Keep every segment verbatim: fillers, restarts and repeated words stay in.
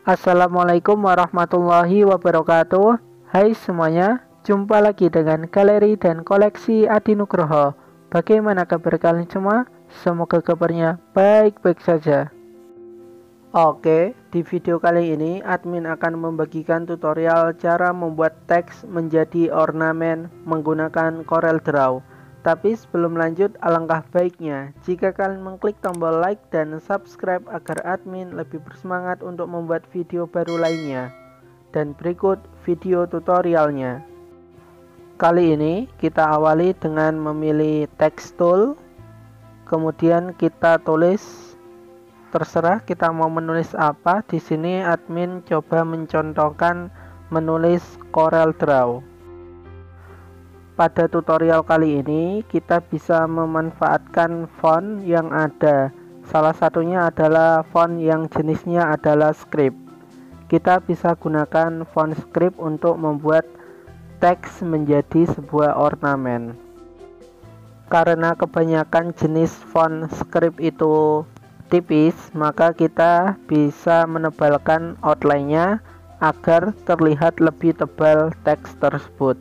Assalamualaikum warahmatullahi wabarakatuh. Hai semuanya, jumpa lagi dengan galeri dan koleksi Adi Nugroho. Bagaimana kabar kalian semua? Semoga kabarnya baik-baik saja. Oke, di video kali ini admin akan membagikan tutorial cara membuat teks menjadi ornamen menggunakan CorelDRAW. Tapi sebelum lanjut, alangkah baiknya jika kalian mengklik tombol like dan subscribe agar admin lebih bersemangat untuk membuat video baru lainnya. Dan berikut video tutorialnya. Kali ini kita awali dengan memilih text tool. Kemudian kita tulis, terserah kita mau menulis apa. Di sini admin coba mencontohkan menulis CorelDRAW. Pada tutorial kali ini kita bisa memanfaatkan font yang ada. Salah satunya adalah font yang jenisnya adalah script. Kita bisa gunakan font script untuk membuat teks menjadi sebuah ornamen. Karena kebanyakan jenis font script itu tipis, maka kita bisa menebalkan outline-nya agar terlihat lebih tebal teks tersebut.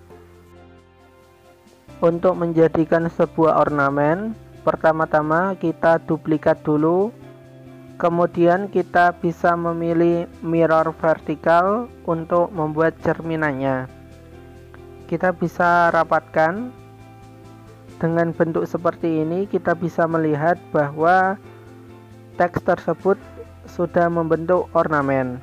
Untuk menjadikan sebuah ornamen, pertama-tama kita duplikat dulu. Kemudian kita bisa memilih mirror vertikal untuk membuat cerminannya. Kita bisa rapatkan. Dengan bentuk seperti ini kita bisa melihat bahwa teks tersebut sudah membentuk ornamen.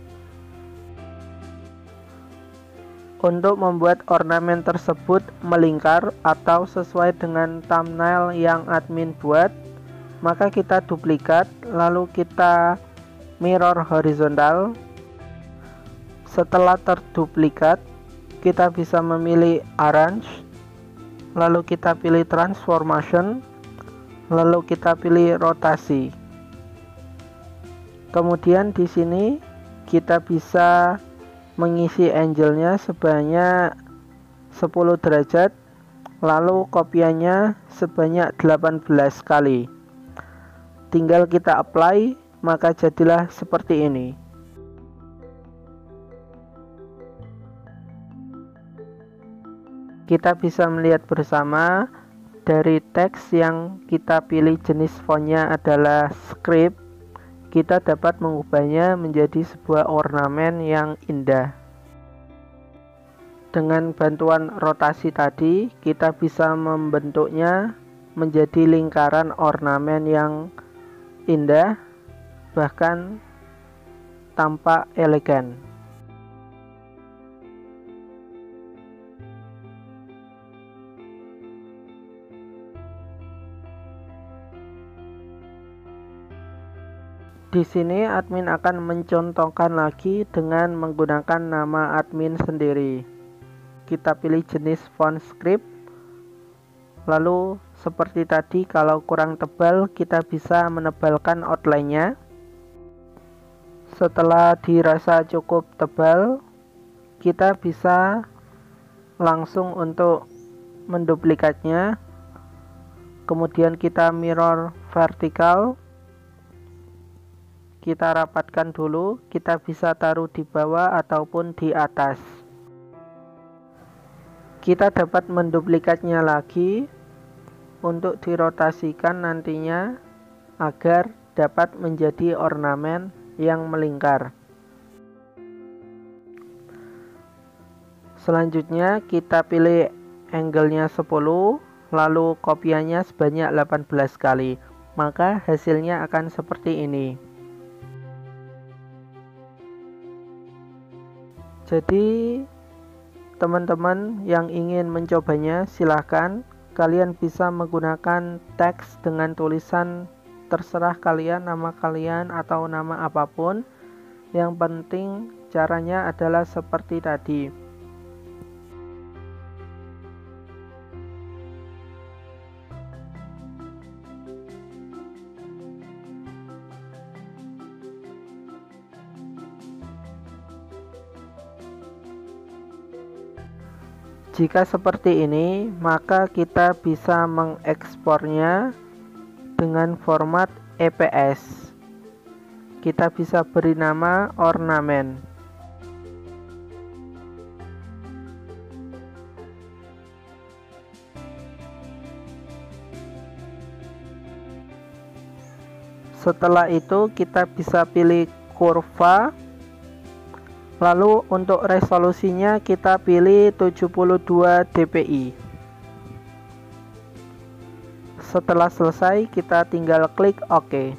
Untuk membuat ornamen tersebut melingkar atau sesuai dengan thumbnail yang admin buat, maka kita duplikat, lalu kita mirror horizontal. Setelah terduplikat, kita bisa memilih arrange, lalu kita pilih transformation, lalu kita pilih rotasi. Kemudian di sini kita bisa mengisi angle-nya sebanyak sepuluh derajat, lalu kopiannya sebanyak delapan belas kali. Tinggal kita apply, maka jadilah seperti ini. Kita bisa melihat bersama dari teks yang kita pilih jenis fontnya adalah script, kita dapat mengubahnya menjadi sebuah ornamen yang indah. Dengan bantuan rotasi tadi, kita bisa membentuknya menjadi lingkaran ornamen yang indah, bahkan tampak elegan. Di sini admin akan mencontohkan lagi dengan menggunakan nama admin sendiri. Kita pilih jenis font script. Lalu seperti tadi, kalau kurang tebal kita bisa menebalkan outline-nya. Setelah dirasa cukup tebal, kita bisa langsung untuk menduplikatnya. Kemudian kita mirror vertikal. Kita rapatkan dulu, kita bisa taruh di bawah ataupun di atas. Kita dapat menduplikatnya lagi untuk dirotasikan nantinya agar dapat menjadi ornamen yang melingkar. Selanjutnya kita pilih angle-nya sepuluh, lalu kopiannya sebanyak delapan belas kali. Maka hasilnya akan seperti ini. Jadi teman-teman yang ingin mencobanya, silahkan kalian bisa menggunakan teks dengan tulisan terserah kalian, nama kalian atau nama apapun. Yang penting caranya adalah seperti tadi. Jika seperti ini, maka kita bisa mengekspornya dengan format E P S. kita bisa beri nama ornamen. Setelah itu kita bisa pilih kurva. Lalu untuk resolusinya kita pilih tujuh puluh dua dpi. Setelah selesai kita tinggal klik OK.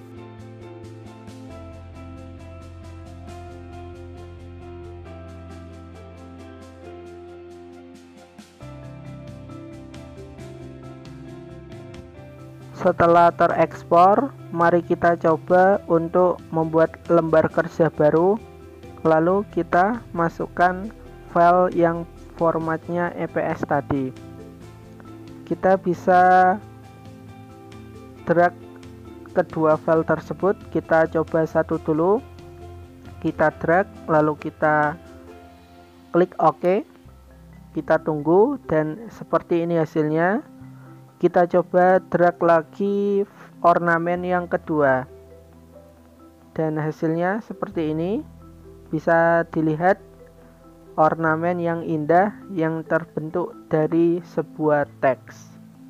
Setelah terekspor, mari kita coba untuk membuat lembar kerja baru. Lalu kita masukkan file yang formatnya E P S tadi. Kita bisa drag kedua file tersebut. Kita coba satu dulu. Kita drag, lalu kita klik OK. Kita tunggu dan seperti ini hasilnya. Kita coba drag lagi ornamen yang kedua. Dan hasilnya seperti ini. Bisa dilihat ornamen yang indah yang terbentuk dari sebuah teks.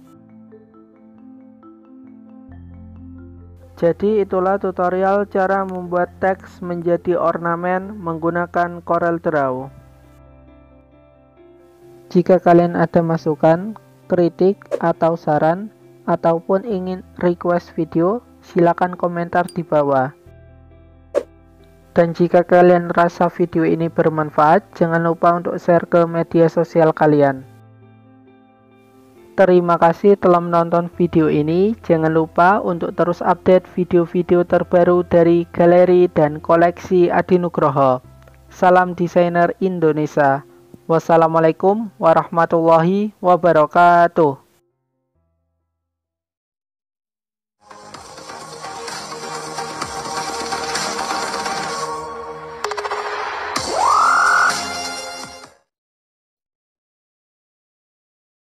Jadi itulah tutorial cara membuat teks menjadi ornamen menggunakan CorelDRAW. Jika kalian ada masukan, kritik, atau saran, ataupun ingin request video, silakan komentar di bawah. Dan jika kalian rasa video ini bermanfaat, jangan lupa untuk share ke media sosial kalian. Terima kasih telah menonton video ini. Jangan lupa untuk terus update video-video terbaru dari galeri dan koleksi Adi Nugroho. Salam desainer Indonesia. Wassalamualaikum warahmatullahi wabarakatuh.